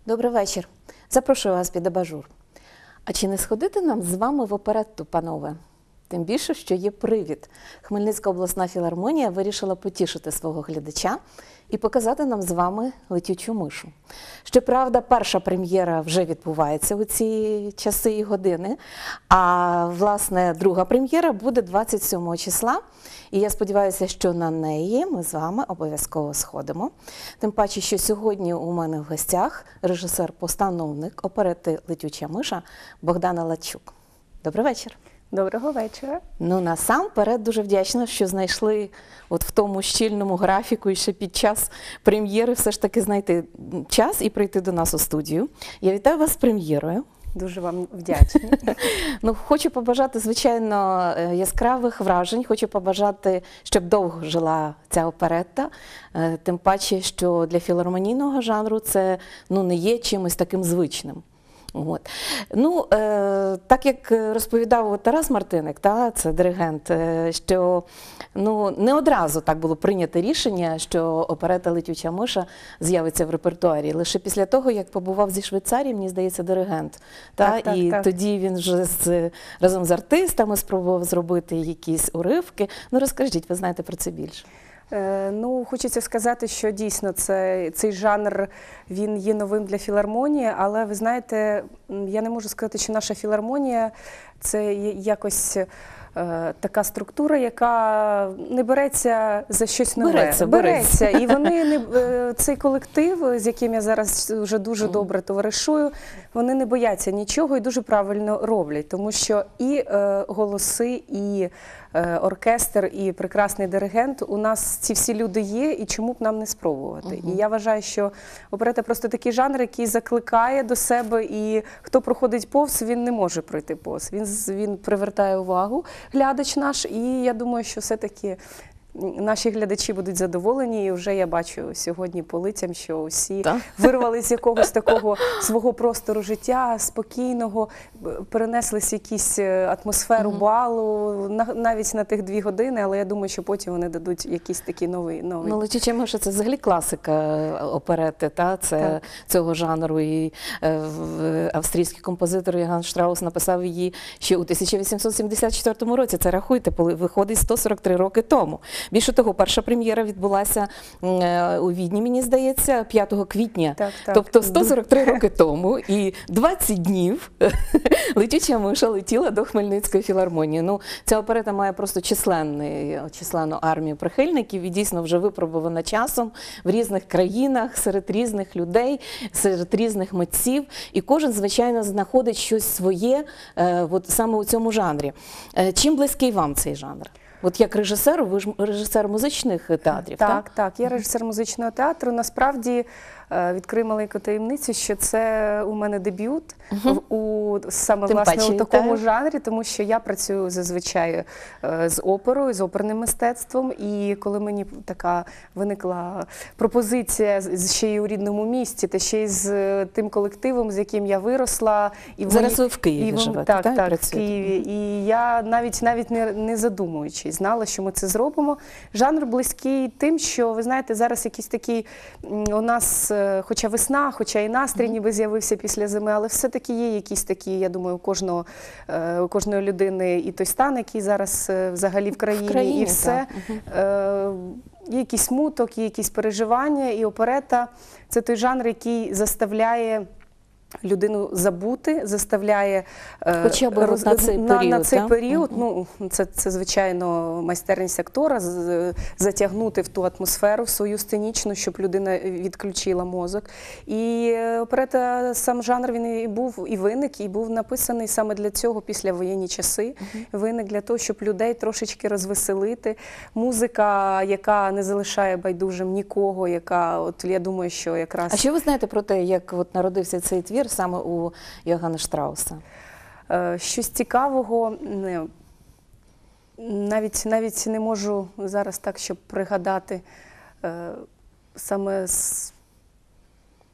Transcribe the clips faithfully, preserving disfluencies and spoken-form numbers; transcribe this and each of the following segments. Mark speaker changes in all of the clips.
Speaker 1: Добрий вечір. Запрошую вас під абажур. А чи не сходити нам з вами в оперетту, панове? Тим більше, що є привід. Хмельницька обласна філармонія вирішила потішити свого глядача і показати нам з вами «Летючу мишу». Щоправда, перша прем'єра вже відбувається у ці часи і години, а, власне, друга прем'єра буде двадцять сьомого числа. І я сподіваюся, що на неї ми з вами обов'язково сходимо. Тим паче, що сьогодні у мене в гостях режисер-постановник оперети «Летюча миша» Богдан Аладчук. Добрий вечір.
Speaker 2: Доброго вечора.
Speaker 1: Ну, насамперед, дуже вдячна, що знайшли от в тому щільному графіку і ще під час прем'єри все ж таки знайти час і прийти до нас у студію. Я вітаю вас з прем'єрою.
Speaker 2: Дуже вам вдячна.
Speaker 1: Ну, хочу побажати, звичайно, яскравих вражень, хочу побажати, щоб довго жила ця оперетта, тим паче, що для філармонійного жанру це, ну, не є чимось таким звичним. От. Ну, е, так як розповідав Тарас Мартиник, та, це диригент, е, що ну, не одразу так було прийнято рішення, що оперета «Летюча миша» з'явиться в репертуарі. Лише після того, як побував зі Швейцарії, мені здається, диригент. Та,
Speaker 2: так, так,
Speaker 1: і
Speaker 2: так.
Speaker 1: тоді він вже з, разом з артистами спробував зробити якісь уривки. Ну, розкажіть, ви знаєте про це більше.
Speaker 2: Ну, хочеться сказати, що дійсно це, цей жанр, він є новим для філармонії, але ви знаєте, я не можу сказати, що наша філармонія – це якось е, така структура, яка не береться за щось нове.
Speaker 1: Береться, береться.
Speaker 2: береться. І вони, не, е, цей колектив, з яким я зараз вже дуже добре товаришую, вони не бояться нічого і дуже правильно роблять, тому що і е, голоси, і оркестр, і прекрасний диригент, у нас ці всі люди є, і чому б нам не спробувати. Uh-huh. І я вважаю, що оперета просто такий жанр, який закликає до себе, і хто проходить повз, він не може пройти повз. Він, він привертає увагу, глядач наш, і я думаю, що все-таки наші глядачі будуть задоволені, і вже я бачу сьогодні по лицям, що усі
Speaker 1: так?
Speaker 2: вирвали з якогось такого свого простору життя, спокійного, перенеслись в якусь атмосферу угу. балу, навіть на тих дві години, але я думаю, що потім вони дадуть якийсь такий новий... новий.
Speaker 1: Ну, «Летюча миша» – це взагалі класика оперети, та? Це, цього жанру. І е, австрійський композитор Йоганн Штраус написав її ще у тисяча вісімсот сімдесят четвертому році. Це, рахуйте, виходить сто сорок три роки тому. Більше того, перша прем'єра відбулася е, у Відні, мені здається, п'ятого квітня. Так, так. Тобто сто сорок три роки тому і двадцять днів «Летюча миша» летіла до Хмельницької філармонії. Ну, ця оперета має просто численний, численну армію прихильників і дійсно вже випробувана часом в різних країнах, серед різних людей, серед різних митців. І кожен, звичайно, знаходить щось своє е, от саме у цьому жанрі. Е, чим близький вам цей жанр? От як режисеру, ви ж режисер музичних театрів, так?
Speaker 2: Так, так, я режисер музичного театру. Насправді, відкрию маленьку таємницю, що це у мене дебют угу. у саме
Speaker 1: Тим
Speaker 2: власне
Speaker 1: паче,
Speaker 2: у такому
Speaker 1: так?
Speaker 2: жанрі, тому що я працюю зазвичай з оперою, з оперним мистецтвом, і коли мені така виникла пропозиція ще й у рідному місті, та ще й з тим колективом, з яким я виросла. І
Speaker 1: зараз ви в Києві
Speaker 2: і,
Speaker 1: живете,
Speaker 2: так?
Speaker 1: Так,
Speaker 2: так, в Києві. І я навіть, навіть не, не задумуючись, знала, що ми це зробимо. Жанр близький тим, що, ви знаєте, зараз якийсь такий у нас, хоча весна, хоча і настрій ніби з'явився після зими, але все-таки є якісь такі, я думаю, у кожного, у кожної людини і той стан, який зараз взагалі в країні, в країні і все. Угу. Є якийсь смуток, є якісь переживання, і оперета – це той жанр, який заставляє людину забути, заставляє
Speaker 1: Хоча б роз... на цей період.
Speaker 2: На, на цей
Speaker 1: так?
Speaker 2: період
Speaker 1: uh-huh.
Speaker 2: ну, це, це, звичайно, майстерність актора, з, затягнути в ту атмосферу, в свою сценічну, щоб людина відключила мозок. І оперета, сам жанр, він і був, і виник, і був написаний саме для цього післявоєнні часи. Uh-huh. Виник для того, щоб людей трошечки розвеселити. Музика, яка не залишає байдужим нікого, яка, от я думаю, що якраз...
Speaker 1: А що ви знаєте про те, як от народився цей твір саме у Йоганна Штрауса?
Speaker 2: Щось цікавого, навіть, навіть не можу зараз так, щоб пригадати саме з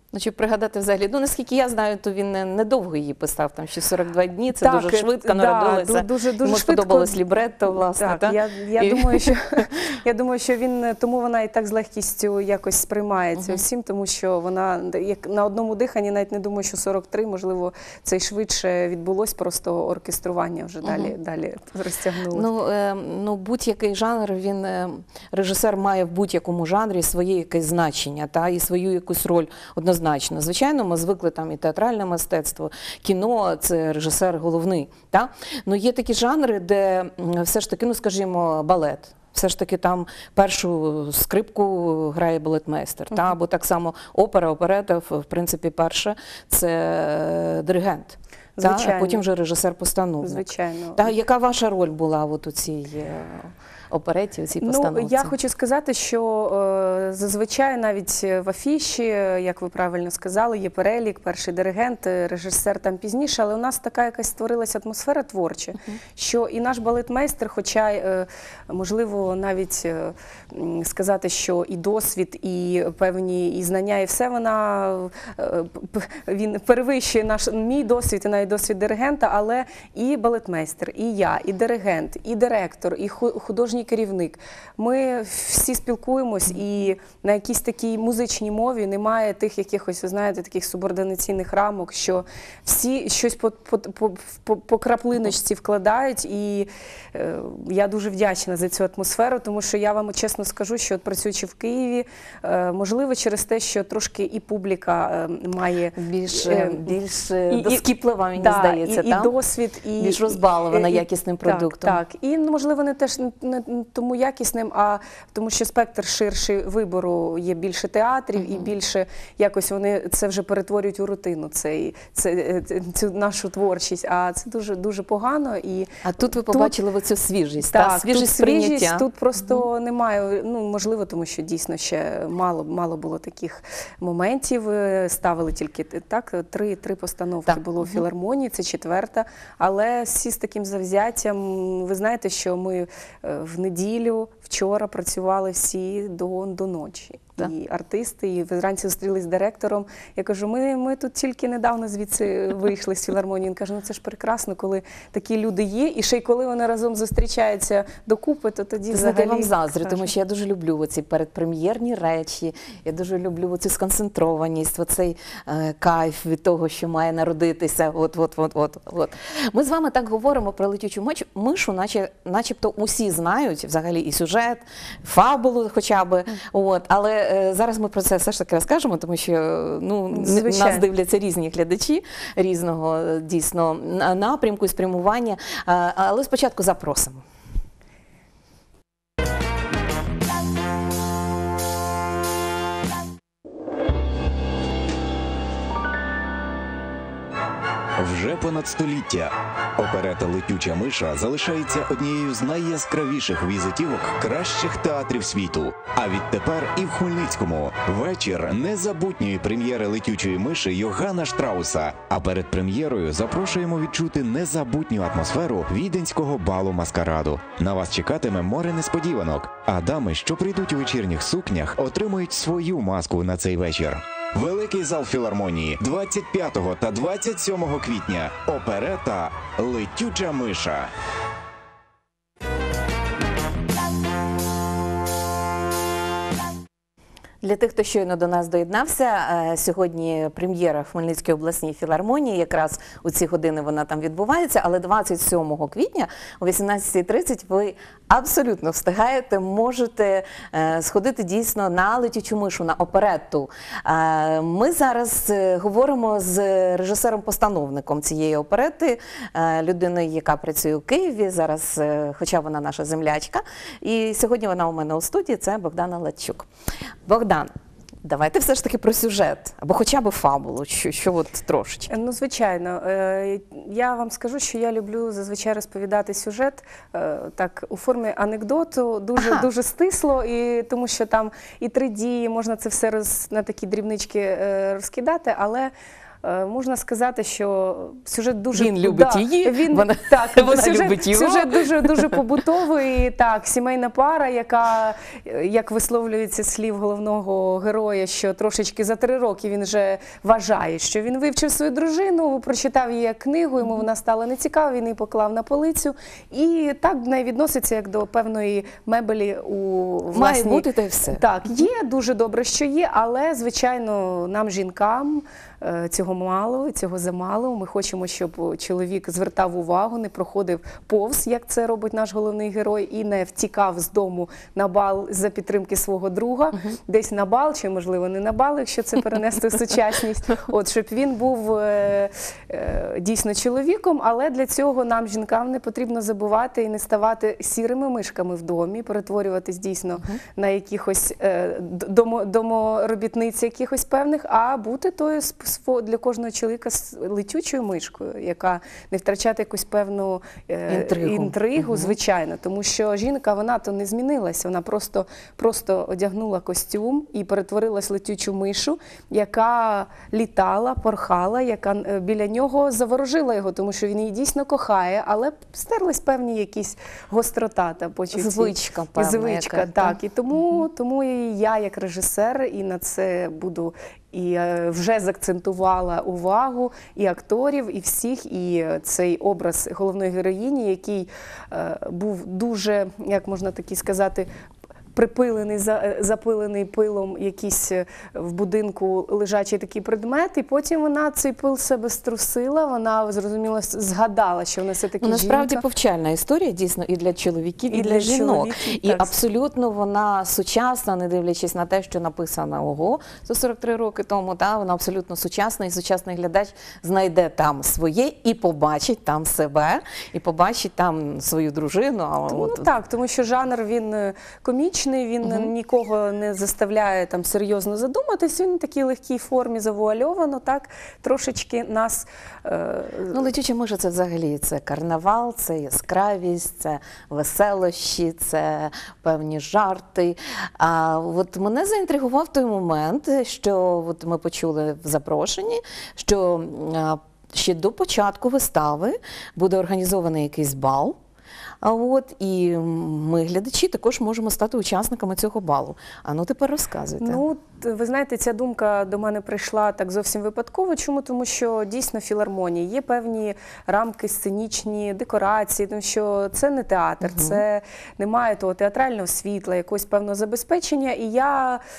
Speaker 1: Ну, чи пригадати взагалі, ну, наскільки я знаю, то він не- недовго її писав, там ще сорок два дні, це
Speaker 2: Так,
Speaker 1: дуже швидко
Speaker 2: да,
Speaker 1: народилося.
Speaker 2: ду- дуже- дуже
Speaker 1: Йому
Speaker 2: швидко.
Speaker 1: сподобалось лібретто, власне,
Speaker 2: Так,
Speaker 1: та?
Speaker 2: я, я,
Speaker 1: І-
Speaker 2: думаю, що, я думаю, що він, тому вона і так з легкістю якось сприймається
Speaker 1: Мгм.
Speaker 2: всім, тому що вона як на одному диханні, навіть не думаю, що сорок три, можливо, це й швидше відбулось, просто оркестрування вже далі,
Speaker 1: Мгм.
Speaker 2: далі розтягнулося.
Speaker 1: Ну, е, ну, будь-який жанр, він, е, режисер має в будь-якому жанрі своє якесь значення, та, і свою якусь роль однозначно. Звичайно, ми звикли там і театральне мистецтво, кіно, це режисер головний, та? Ну, є такі жанри, де м, все ж таки, ну, скажімо, балет. Все ж таки там першу скрипку грає балетмейстер, та? Або так само опера, оперета, в в принципі, перше – це е, диригент. Та? А
Speaker 2: Звичайно.
Speaker 1: потім вже режисер-постановник.
Speaker 2: Звичайно.
Speaker 1: Та, яка ваша роль була от у цій е, опереті, у цій
Speaker 2: Ну,
Speaker 1: постановці?
Speaker 2: я хочу сказати, що е, зазвичай навіть в афіші, як ви правильно сказали, є перелік, перший диригент, е, режисер там пізніше, але у нас така якась створилася атмосфера творча, що і наш балетмейстер, хоча, е, можливо, навіть е, м, сказати, що і досвід, і певні і знання, і все вона, е, п- він перевищує наш, мій досвід і навіть досвід диригента, але і балетмейстер, і я, і диригент, і директор, і ху- художній керівник. Ми всі спілкуємось, і на якійсь такій музичній мові немає тих якихось, ви знаєте, таких субординаційних рамок, що всі щось по, по, по, по, по краплиночці вкладають, і е, я дуже вдячна за цю атмосферу, тому що я вам чесно скажу, що от працюючи в Києві, е, можливо, через те, що трошки і публіка е, має
Speaker 1: Більш,
Speaker 2: е,
Speaker 1: більш
Speaker 2: і- і-
Speaker 1: доскіплива, мені
Speaker 2: да,
Speaker 1: здається,
Speaker 2: і, і
Speaker 1: та?
Speaker 2: досвід, і
Speaker 1: Більш розбалована
Speaker 2: і- і-
Speaker 1: якісним продуктом.
Speaker 2: Так, так. І, ну, можливо, не теж не, не тому якісним, а тому, що спектр ширший вибору, є більше театрів, і більше якось вони це вже перетворюють у рутину, цей, це, цю нашу творчість. А це дуже, дуже погано. І
Speaker 1: А тут ви побачили оцю свіжість, та?
Speaker 2: так,
Speaker 1: свіжість
Speaker 2: тут свіжість,
Speaker 1: сприйняття.
Speaker 2: тут просто немає, ну, можливо, тому що дійсно ще мало, мало було таких моментів. Е, Ставили тільки так, три, три постановки
Speaker 1: Так.
Speaker 2: було в філармонії, це четверта. Але всі з таким завзяттям, ви знаєте, що ми е, в неділю, вчора працювали всі до, до ночі.
Speaker 1: Так.
Speaker 2: І артисти, і вранці зустрілись з директором. Я кажу, ми, ми тут тільки недавно звідси вийшли з філармонії. Він каже, ну це ж прекрасно, коли такі люди є, і ще й коли вони разом зустрічаються докупи, то тоді
Speaker 1: Ти знаєте, я
Speaker 2: взагалі...
Speaker 1: вам заздрю,
Speaker 2: каже,
Speaker 1: тому що я дуже люблю оці передпрем'єрні речі, я дуже люблю оцю сконцентрованість, оцей е, кайф від того, що має народитися. От, от, от, от, от. Ми з вами так говоримо про летючу миш- мишу, наче, начебто усі знають взагалі і сюжет, фабулу хоча б. От, але е, зараз ми про це все ж таки розкажемо, тому що ну, н-
Speaker 2: Звичайно.
Speaker 1: нас дивляться різні глядачі різного е, дійсно на- напрямку і спрямування. Е, Але спочатку запросимо.
Speaker 3: Вже понад століття оперета «Летюча миша» залишається однією з найяскравіших візитівок кращих театрів світу. А відтепер і в Хмельницькому вечір незабутньої прем'єри «Летючої миші» Йоганна Штрауса. А перед прем'єрою запрошуємо відчути незабутню атмосферу віденського балу маскараду. На вас чекатиме море несподіванок, а дами, що прийдуть у вечірніх сукнях, отримують свою маску на цей вечір. Великий зал філармонії двадцять п'ятого та двадцять сьомого квітня. Оперета «Летюча миша».
Speaker 1: Для тих, хто щойно до нас доєднався, е, сьогодні прем'єра в Хмельницькій обласній філармонії, якраз у ці години вона там відбувається, але двадцять сьомого квітня о вісімнадцятій тридцять ви абсолютно встигаєте, можете е, сходити дійсно на «Летючу мишу», на оперетту. Е, Ми зараз е, говоримо з режисером-постановником цієї оперети, е, людиною, яка працює у Києві, зараз, е, хоча вона наша землячка, і сьогодні вона у мене у студії, це Богдана Латчук. Богдан, давайте все ж таки про сюжет, або хоча б фабулу, що, що от трошечки.
Speaker 2: Ну, звичайно. Е, Я вам скажу, що я люблю зазвичай розповідати сюжет е, так у формі анекдоту, дуже,
Speaker 1: Ага.
Speaker 2: дуже стисло, і тому що там і три дії, можна це все роз, на такі дрібнички е, розкидати, але е, можна сказати, що сюжет дуже...
Speaker 1: Він любить
Speaker 2: да,
Speaker 1: її,
Speaker 2: він,
Speaker 1: вона,
Speaker 2: так,
Speaker 1: вона
Speaker 2: сюжет,
Speaker 1: любить його.
Speaker 2: Сюжет дуже, дуже побутовий, так, сімейна пара, яка, як висловлюється слів головного героя, що трошечки за три роки він вже вважає, що він вивчив свою дружину, прочитав її книгу, йому вона стала нецікава, він її поклав на полицю. І так до неї відноситься, як до певної мебелі у власній...
Speaker 1: Має бути та й все.
Speaker 2: Так, є, дуже добре, що є, але, звичайно, нам, жінкам, цього мало, цього замало. Ми хочемо, щоб чоловік звертав увагу, не проходив повз, як це робить наш головний герой, і не втікав з дому на бал за підтримки свого друга, uh-huh. десь на бал, чи, можливо, не на бал, якщо це перенести в сучасність. От, щоб він був е, е, дійсно чоловіком, але для цього нам, жінкам, не потрібно забувати і не ставати сірими мишками в домі, перетворюватись дійсно uh-huh. на якихось е, домо, доморобітниць якихось певних, а бути тою для кожного чоловіка з летючою мишкою, яка не втрачати якусь певну е, інтригу, інтригу угу. звичайно. Тому що жінка, вона то не змінилася, вона просто, просто одягнула костюм і перетворилась в летючу мишу, яка літала, порхала, яка біля нього заворожила його, тому що він її дійсно кохає, але стерлись певні якісь гострота та почуття.
Speaker 1: Звичка, певна.
Speaker 2: Звичка,
Speaker 1: яка.
Speaker 2: так. І тому, угу. тому і я, як режисер, і на це буду і вже заакцентувала увагу і акторів, і всіх, і цей образ головної героїні, який е, був дуже, як можна таки сказати, припилений, запилений пилом якийсь в будинку лежачий такий предмет, і потім вона цей пил себе струсила, вона, зрозуміло, згадала, що вона все-таки жінка.
Speaker 1: Насправді повчальна історія, дійсно, і для чоловіків, і, і для, для жінок. І так. абсолютно вона сучасна, не дивлячись на те, що написано ого, сто сорок три роки тому, та, вона абсолютно сучасна, і сучасний глядач знайде там своє і побачить там себе, і побачить там свою дружину. А
Speaker 2: тому,
Speaker 1: от...
Speaker 2: Ну так, тому що жанр, він комічний, він uh-huh. нікого не заставляє там серйозно задуматись, він в такій легкій формі завуальовано, так, трошечки нас... Е...
Speaker 1: Ну, летюча миша – це взагалі, це карнавал, це яскравість, це веселощі, це певні жарти. А от мене заінтригував той момент, що от ми почули в запрошенні, що а, ще до початку вистави буде організований якийсь бал. А от і ми, глядачі, також можемо стати учасниками цього балу. А ну тепер розказуйте.
Speaker 2: Ну, ви знаєте, ця думка до мене прийшла так зовсім випадково. Чому? Тому що дійсно в філармонії є певні рамки, сценічні, декорації, тому що це не театр, угу. це немає того театрального світла, якогось певного забезпечення. І я е,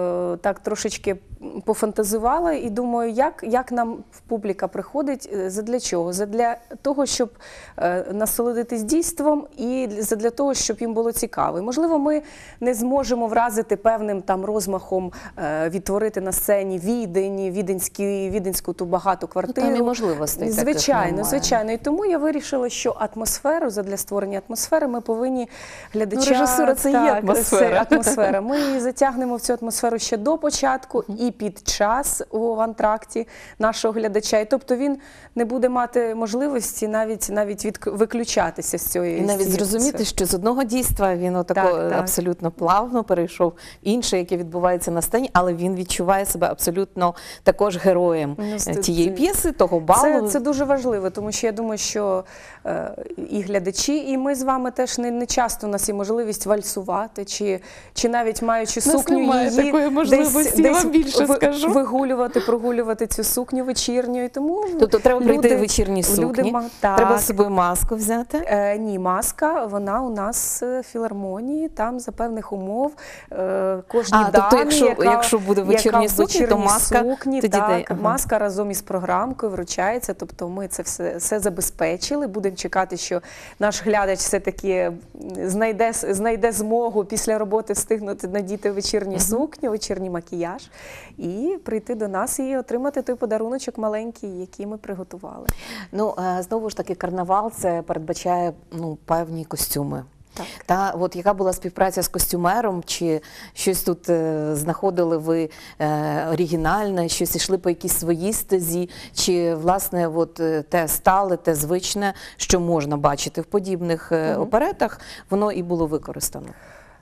Speaker 2: так трошечки пофантазувала і думаю, як, як нам публіка приходить, задля чого? Задля того, щоб е, насолодитись дійством і задля того, щоб їм було цікаво. І, можливо, ми не зможемо вразити певним там розмахом, е, відтворити на сцені Відень, Віденську, Віденську ту багату квартиру.
Speaker 1: Там і можливостей
Speaker 2: Звичайно,
Speaker 1: таких
Speaker 2: звичайно. І тому я вирішила, що атмосферу, задля створення атмосфери ми повинні глядача...
Speaker 1: Ну, режисура – це
Speaker 2: так,
Speaker 1: є атмосфера.
Speaker 2: Це атмосфера. Ми її затягнемо в цю атмосферу ще до початку і під час у антракті нашого глядача. І тобто він не буде мати можливості навіть, навіть від, виключатися з цієї.
Speaker 1: І навіть зрозуміти, що з одного дійства він отако так, так. абсолютно плавно перейшов в інше, яке відбувається на сцені, але він відчуває себе абсолютно також героєм ну, тієї п'єси, того балу.
Speaker 2: Це, це дуже важливо, тому що я думаю, що е, і глядачі, і ми з вами теж не, не часто у нас є можливість вальсувати, чи, чи навіть маючи сукню
Speaker 1: немає
Speaker 2: її
Speaker 1: такої можливості,
Speaker 2: десь,
Speaker 1: вам більше
Speaker 2: ви,
Speaker 1: скажу.
Speaker 2: вигулювати, прогулювати цю сукню вечірню. І тому
Speaker 1: тобто треба
Speaker 2: люди,
Speaker 1: прийти в вечірній сукні,
Speaker 2: люди,
Speaker 1: треба з собою маску взяти?
Speaker 2: Е, ні, маска, вона у нас в філармонії, там за певних умов е, кожній
Speaker 1: а,
Speaker 2: дамі,
Speaker 1: тобто, якщо,
Speaker 2: яка,
Speaker 1: якщо буде вечірні сукні, то маска
Speaker 2: сукні,
Speaker 1: тоді
Speaker 2: так,
Speaker 1: дає. Ага.
Speaker 2: Маска разом із програмкою вручається, тобто ми це все, все забезпечили, будемо чекати, що наш глядач все-таки знайде, знайде змогу після роботи встигнути надіти вечірні uh-huh. сукні, вечірній макіяж і прийти до нас і отримати той подаруночок маленький, який ми приготували.
Speaker 1: Ну, знову ж таки, карнавал це передбачає ну, певні костюми. Так. Та от яка була співпраця з костюмером, чи щось тут е, знаходили ви е, оригінальне, щось йшли по якійсь своїй стезі, чи власне от, те стале, те звичне, що можна бачити в подібних е, угу. оперетах, воно і було використано?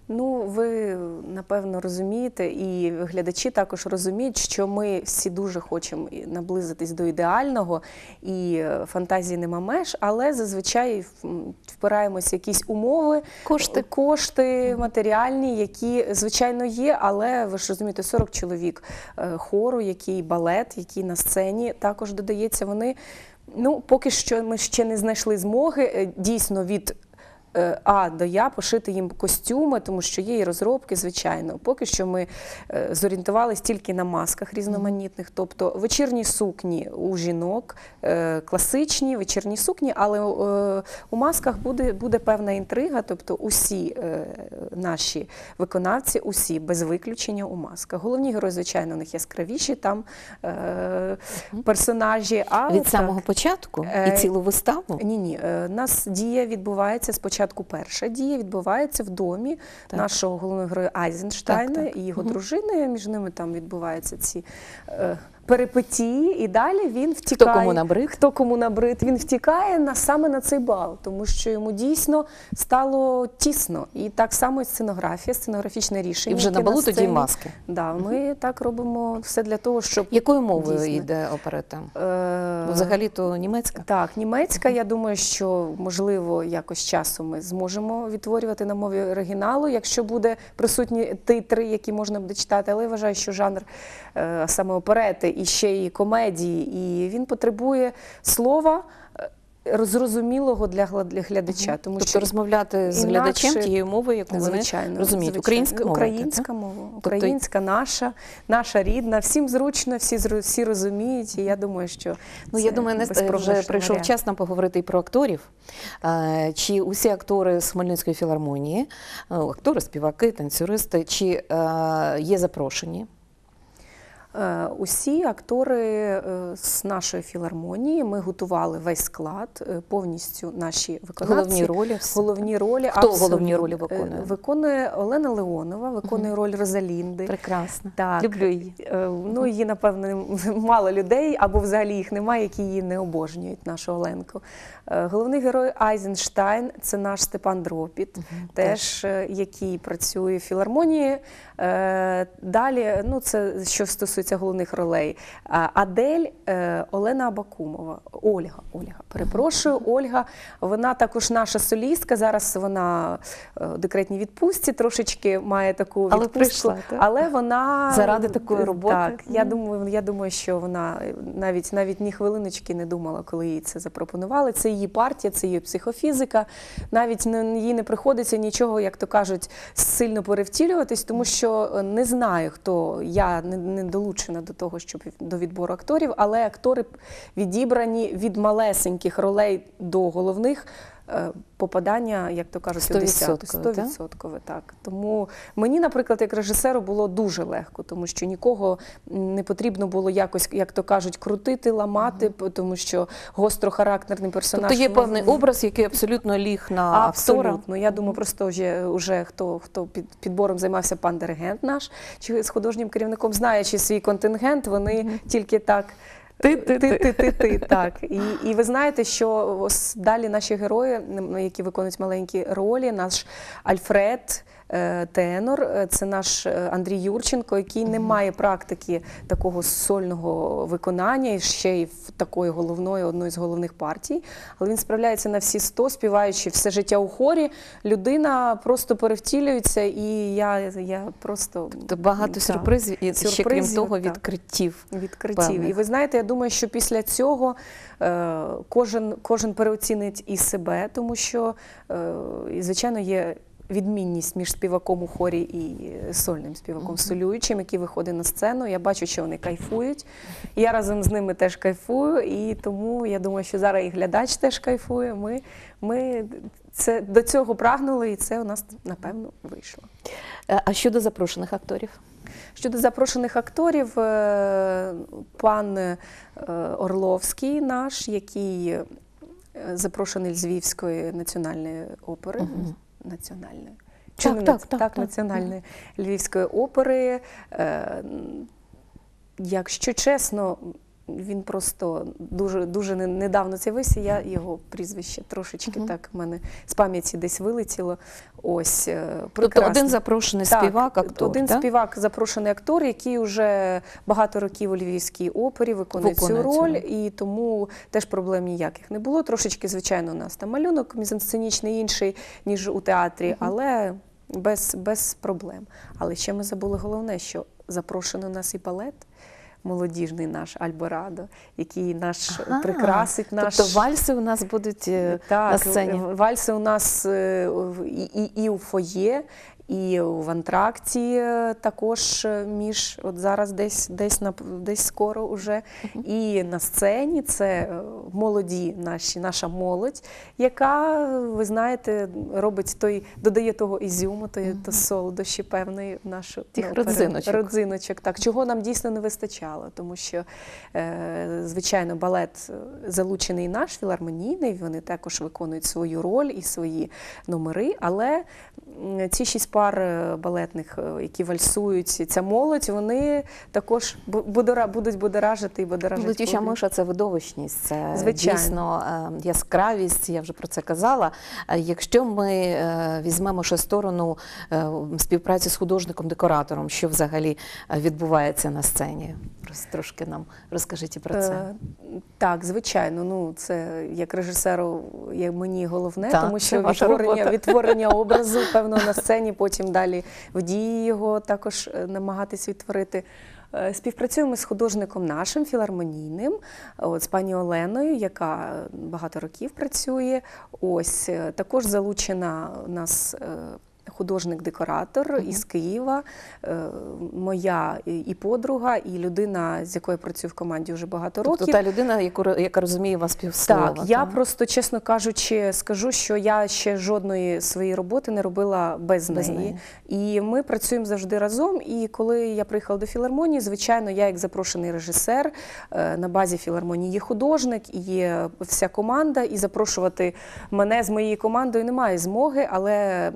Speaker 2: Ну, ви, напевно, розумієте, і глядачі також розуміють, що ми всі дуже хочемо наблизитись до ідеального, і фантазії нема меж, але зазвичай впираємося в якісь умови,
Speaker 1: Кошти.
Speaker 2: кошти матеріальні, які, звичайно, є, але, ви ж розумієте, сорок чоловік хору, який балет, який на сцені також додається, вони, ну, поки що ми ще не знайшли змоги дійсно від А до Я пошити їм костюми, тому що є і розробки, звичайно. Поки що ми зорієнтувалися тільки на масках різноманітних, тобто вечірні сукні у жінок, класичні вечірні сукні, але у масках буде, буде певна інтрига, тобто усі наші виконавці, усі, без виключення у масках. Головні герої, звичайно, у них яскравіші там персонажі. А
Speaker 1: Від
Speaker 2: так,
Speaker 1: самого початку і цілу виставу?
Speaker 2: Ні-ні, у нас дія відбувається спочатку. Перша дія відбувається в домі так. нашого головного героя Айзенштайна так, так. і його угу. дружини. Між ними там відбуваються ці е, перипетії, і далі він втікає.
Speaker 1: Хто кому набрид?
Speaker 2: Хто кому набрид. Він втікає на, саме на цей бал, тому що йому дійсно стало тісно. І так само і сценографія, сценографічне рішення.
Speaker 1: І вже на балу
Speaker 2: на
Speaker 1: тоді маски.
Speaker 2: Да, ми угу. так робимо все для того, щоб...
Speaker 1: Якою мовою дійсно йде оперета? Е... Взагалі-то німецька?
Speaker 2: Так, німецька. Я думаю, що, можливо, якось часом ми зможемо відтворювати на мові оригіналу, якщо буде присутні титри, які можна буде читати. Але я вважаю, що жанр е, саме оперети і ще й комедії, і він потребує слова зрозумілого для глядача. Тому
Speaker 1: тобто
Speaker 2: що
Speaker 1: розмовляти з глядачем тією мовою, яку вони розуміють. Українська мова?
Speaker 2: Українська мова. Українська, наша, наша рідна. Всім зручно, всі, всі розуміють. І я думаю, що
Speaker 1: ну, я думаю, вже прийшов варіант. Час нам поговорити і про акторів. Чи усі актори з Хмельницької філармонії, актори, співаки, танцюристи, чи є запрошені?
Speaker 2: Усі актори з нашої філармонії, ми готували весь склад, повністю наші виконавці.
Speaker 1: Головні ролі?
Speaker 2: Головні ролі.
Speaker 1: Хто абсолютно. Головні ролі виконує?
Speaker 2: Виконує Олена Леонова, виконує угу. роль Розалінди.
Speaker 1: Прекрасно.
Speaker 2: Так.
Speaker 1: Люблю її.
Speaker 2: Ну, її, напевно, мало людей, або взагалі їх немає, які її не обожнюють, нашу Оленку. Головний герой Айзенштайн – це наш Степан Дропіт, угу. теж, який працює в філармонії. Далі, ну, це що стосується головних ролей. Адель Олена Абакумова. Ольга, Ольга, перепрошую, Ольга. Вона також наша солістка, зараз вона в декретній відпустці, трошечки має таку відпустку.
Speaker 1: Але прийшла, так?
Speaker 2: Але вона...
Speaker 1: Заради такої роботи?
Speaker 2: Так, я думаю, я думаю, що вона навіть, навіть ні хвилиночки не думала, коли їй це запропонували. Це її партія, це її психофізика. Навіть їй не приходиться нічого, як то кажуть, сильно перевтілюватись, тому що не знаю, хто, я не, не долучена до того, щоб до відбору акторів, але актори відібрані від малесеньких ролей до головних, попадання, як то кажуть, у десятку. сто відсотків, так. Тому мені, наприклад, як режисеру було дуже легко, тому що нікого не потрібно було якось, як то кажуть, крутити, ламати, угу. тому що гострохарактерний персонаж.
Speaker 1: Тобто є певний образ, який абсолютно ліг на актора?
Speaker 2: Абсолютно. Я думаю, просто вже, вже хто, хто під підбором займався, пан диригент наш, чи з художнім керівником, знаючи свій контингент, вони угу. тільки так... Ти-ти-ти, так. І, і ви знаєте, що ось далі наші герої, які виконують маленькі ролі, наш Альфред, тенор, це наш Андрій Юрченко, який не має практики такого сольного виконання, і ще й в такої головної, одної з головних партій, але він справляється на всі сто, співаючи все життя у хорі, людина просто перевтілюється, і я, я просто...
Speaker 1: Тобто багато так, сюрпризів, і ще крім того відкриттів.
Speaker 2: Відкриттів. Певних. І ви знаєте, я думаю, що після цього е, кожен, кожен переоцінить і себе, тому що, е, і, звичайно, є відмінність між співаком у хорі і сольним співаком, uh-huh. солюючим, який виходить на сцену. Я бачу, що вони кайфують. Я разом з ними теж кайфую, і тому я думаю, що зараз і глядач теж кайфує. Ми, ми це, до цього прагнули, і це у нас, напевно, вийшло.
Speaker 1: А щодо запрошених акторів?
Speaker 2: Щодо запрошених акторів, пан Орловський наш, який запрошений з Львівської національної опери, uh-huh. національної,
Speaker 1: так,
Speaker 2: так,
Speaker 1: так,
Speaker 2: так,
Speaker 1: так,
Speaker 2: національної так. Львівської опери. Якщо чесно, він просто дуже, дуже не- недавно з'явився, я його прізвище трошечки
Speaker 1: Мгм.
Speaker 2: так в мене з пам'яті десь вилетіло. Ось, е,
Speaker 1: Тобто
Speaker 2: прекрасний.
Speaker 1: один запрошений
Speaker 2: Так,
Speaker 1: співак, актор,
Speaker 2: один
Speaker 1: так?
Speaker 2: співак, запрошений актор, який вже багато років у Львівській опері виконує,
Speaker 1: Виконує
Speaker 2: цю
Speaker 1: цю
Speaker 2: роль,
Speaker 1: роль.
Speaker 2: і тому теж проблем ніяких не було. Трошечки, звичайно, у нас там малюнок мізансценічний інший, ніж у театрі,
Speaker 1: Мгм.
Speaker 2: але без, без проблем. Але ще ми забули головне, що запрошений у нас і балет, молодіжний наш Альборадо, який наш
Speaker 1: Ага.
Speaker 2: прикрасить наш...
Speaker 1: Тобто вальси у нас будуть е,
Speaker 2: Так,
Speaker 1: на сцені.
Speaker 2: вальси у нас е, в- і, і, і у фоє, і в антракті е, також е, між, от зараз десь, десь, на, десь скоро уже, і на сцені це е, молоді наші, наша молодь, яка, ви знаєте, робить той, додає того ізюму, той, то солодощі певної в нашу
Speaker 1: Тих
Speaker 2: ну, пере-
Speaker 1: родзиночок.
Speaker 2: родзиночок, так, чого нам дійсно не вистачало, тому що, е, звичайно, балет залучений наш філармонійний, вони також виконують свою роль і свої номери, але м, ці шість пар е, балетних, е, які вальсують, ця молодь, вони також бу- будора- будуть будоражити і будоражити.
Speaker 1: Летюча
Speaker 2: публіку.
Speaker 1: миша – це видовищність, це
Speaker 2: Звичайно.
Speaker 1: дійсно е, яскравість, я вже про це казала. Е, Якщо ми е, візьмемо ще сторону е, співпраці з художником-декоратором, що взагалі е, відбувається на сцені? Просто трошки нам розкажіть і про це.
Speaker 2: Е, Так, звичайно, ну це як режисеру, як мені головне,
Speaker 1: Так,
Speaker 2: тому
Speaker 1: це
Speaker 2: що
Speaker 1: ваша
Speaker 2: відтворення,
Speaker 1: робота.
Speaker 2: відтворення образу, певно, на сцені, потім далі в дії його також е, намагатись відтворити. Е, Співпрацюємо з художником нашим, філармонійним, от, з пані Оленою, яка багато років працює. Ось, е, також залучена у нас е, художник-декоратор із Києва, е, моя і і подруга, і людина, з якою я працюю в команді вже багато
Speaker 1: Тобто
Speaker 2: років.
Speaker 1: та людина, яку, яка розуміє вас півслова.
Speaker 2: Так, я просто, чесно кажучи, скажу, що я ще жодної своєї роботи не робила без,
Speaker 1: Без
Speaker 2: неї.
Speaker 1: неї.
Speaker 2: І ми працюємо завжди разом. І коли я приїхала до філармонії, звичайно, я як запрошений режисер, е, на базі філармонії є художник, і є вся команда, і запрошувати мене з моєю командою немає змоги, але м,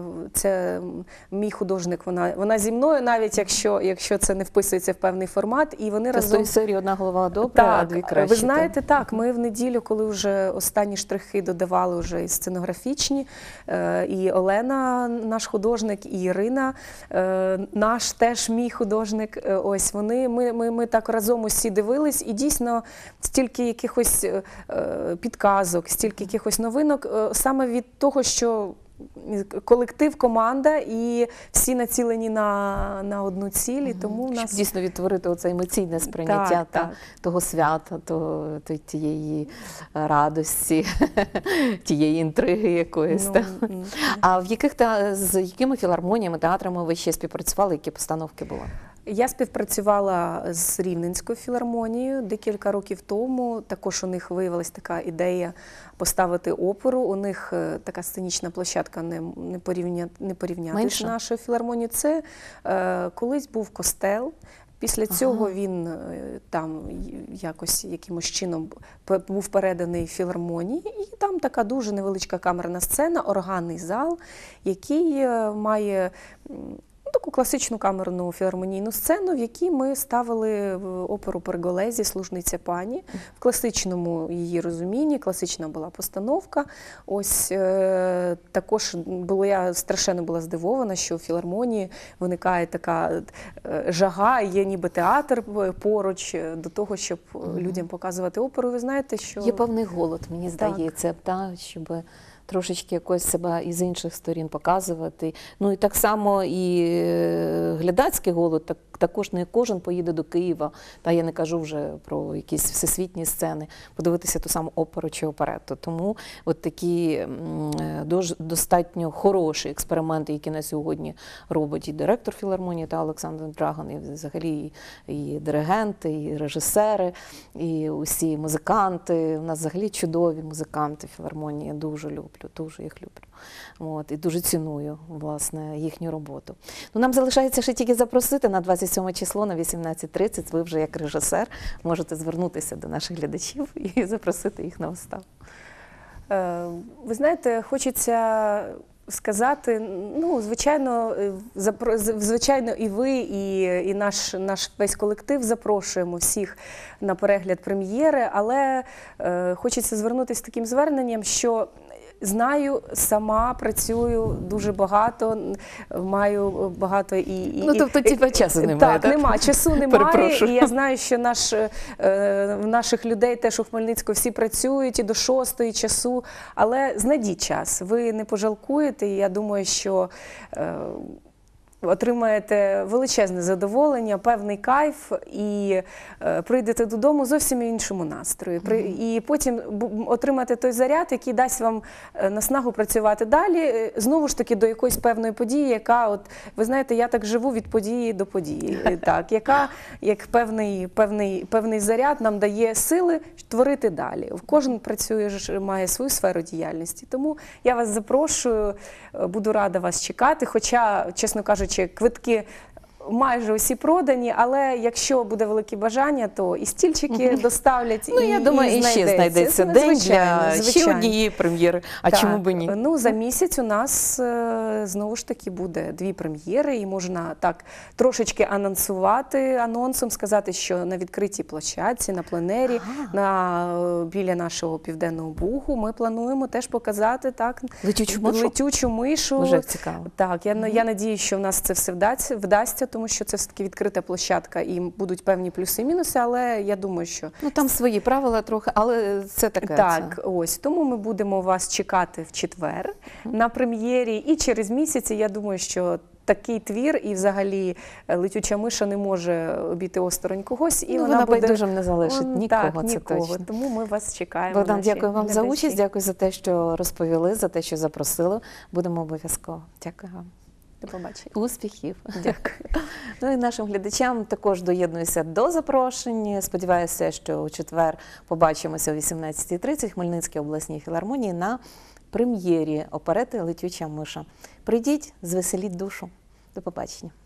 Speaker 2: це мій художник, вона, вона зі мною, навіть якщо, якщо це не вписується в певний формат, і вони
Speaker 1: Це з
Speaker 2: разом...
Speaker 1: тої серії одна голова добра, а
Speaker 2: Так,
Speaker 1: дві краще.
Speaker 2: ви знаєте, так, ми в неділю, коли вже останні штрихи додавали вже і сценографічні, е, і Олена, наш художник, і Ірина, е, наш теж мій художник, е, ось вони, ми, ми, ми так разом усі дивились, і дійсно стільки якихось е, е, підказок, стільки якихось новинок, е, саме від того, що колектив, команда, і всі націлені на, на одну ціль, і тому в
Speaker 1: Щоб
Speaker 2: нас...
Speaker 1: дійсно відтворити оце емоційне сприйняття
Speaker 2: Так,
Speaker 1: та,
Speaker 2: так.
Speaker 1: того свята, того, то- тієї радості, тієї інтриги якоїсь.
Speaker 2: Ну,
Speaker 1: та.
Speaker 2: м,
Speaker 1: А в яких та, з якими філармоніями, театрами ви ще співпрацювали, які постановки були?
Speaker 2: Я співпрацювала з Рівненською філармонією декілька років тому. Також у них виявилася така ідея поставити оперу. У них е, така сценічна площадка не, не, порівня, не порівняти
Speaker 1: Менша?
Speaker 2: з нашою філармонією. Це е, колись був костел. Після цього
Speaker 1: Ага.
Speaker 2: він е, там якось якимось чином п- був переданий філармонії, і там така дуже невеличка камерна сцена, органний зал, який е, має м, ну, таку класичну камерну філармонійну сцену, в якій ми ставили в оперу «Перголезі» «Служниця пані» в класичному її розумінні, класична була постановка. Ось е, також було, я страшенно була здивована, що в філармонії виникає така е, жага, є ніби театр поруч е, до того, щоб е, людям показувати оперу. Ви знаєте, що...
Speaker 1: Є певний голод, мені
Speaker 2: Так.
Speaker 1: здається, та, щоб трошечки якось себе із інших сторін показувати. Ну і так само і е, глядацький голод, так, також не кожен поїде до Києва, та я не кажу вже про якісь всесвітні сцени, подивитися ту саму оперу чи оперетту. Тому от такі м, дож- достатньо хороші експерименти, які на сьогодні робить і директор філармонії та Олександр Драган, і взагалі і, і диригенти, і режисери, і усі музиканти. У нас взагалі чудові музиканти філармонії, я дуже люблю. Дуже їх люблю. От, і дуже ціную, власне, їхню роботу. Ну, нам залишається ще тільки запросити на двадцять сьоме число на вісімнадцять тридцять. Ви вже як режисер можете звернутися до наших глядачів і запросити їх на виставу.
Speaker 2: Е, Ви знаєте, хочеться сказати, ну, звичайно, е, запро- з- звичайно, і ви, і, і наш, наш весь колектив запрошуємо всіх на перегляд прем'єри, але е, хочеться звернутися з таким зверненням, що знаю, сама працюю дуже багато, маю багато і... і
Speaker 1: Ну, тобто,
Speaker 2: і-
Speaker 1: типа, часу немає,
Speaker 2: Так,
Speaker 1: так?
Speaker 2: нема, часу немає,
Speaker 1: Перепрошую.
Speaker 2: і я знаю, що наш, е, в наших людей теж у Хмельницьку всі працюють і до шостої часу, але знайдіть час, ви не пожалкуєте, і я думаю, що е, отримаєте величезне задоволення, певний кайф і е, прийдете додому зовсім в іншому настрої. При, і потім бу- отримаєте той заряд, який дасть вам е, наснагу працювати далі, е, знову ж таки до якоїсь певної події, яка, от, ви знаєте, я так живу від події до події, е, так, яка як певний, певний, певний заряд нам дає сили творити далі. Кожен працює, ж, має свою сферу діяльності. Тому я вас запрошую, е, буду рада вас чекати, хоча, чесно кажучи, квитки майже усі продані, але якщо буде велике бажання, то і стільчики доставлять,
Speaker 1: Ну,
Speaker 2: і,
Speaker 1: я думаю, і, ще знайдеться
Speaker 2: Ну,
Speaker 1: день
Speaker 2: звичайно,
Speaker 1: для ще
Speaker 2: звичайно.
Speaker 1: однієї прем'єри. А
Speaker 2: Так,
Speaker 1: чому б і ні?
Speaker 2: Ну, за місяць у нас е, знову ж таки буде дві прем'єри, і можна так трошечки анонсувати анонсом, сказати, що на відкритій площадці, на пленері, на, е, біля нашого Південного Бугу ми плануємо теж показати так,
Speaker 1: Летючу мишу?
Speaker 2: летючу мишу.
Speaker 1: Дуже цікаво.
Speaker 2: Так, я, я надію, що в нас це все вдасться, вдасться, тому що це все-таки відкрита площадка і будуть певні плюси і мінуси, але я думаю, що
Speaker 1: Ну, там свої правила трохи, але це таке.
Speaker 2: так,
Speaker 1: це.
Speaker 2: ось. Тому ми будемо вас чекати в четвер на прем'єрі. І через місяць, я думаю, що такий твір і взагалі «Летюча миша» не може обійти осторонь когось. І
Speaker 1: Ну,
Speaker 2: вона,
Speaker 1: вона
Speaker 2: буде...
Speaker 1: байдужим не залишить
Speaker 2: Он,
Speaker 1: нікого,
Speaker 2: так,
Speaker 1: це
Speaker 2: нікого.
Speaker 1: точно.
Speaker 2: Тому ми вас чекаємо.
Speaker 1: Богдан,
Speaker 2: наші
Speaker 1: дякую вам за
Speaker 2: глядачі.
Speaker 1: участь, дякую за те, що розповіли, за те, що запросили. Будемо обов'язково. Дякую вам.
Speaker 2: До побачення.
Speaker 1: Успіхів.
Speaker 2: Дякую.
Speaker 1: Ну і нашим глядачам також доєднуюся до запрошень. Сподіваюся, що у четвер побачимося о вісімнадцятій тридцять в Хмельницькій обласній філармонії на прем'єрі оперети «Летюча миша». Прийдіть, звеселіть душу. До побачення.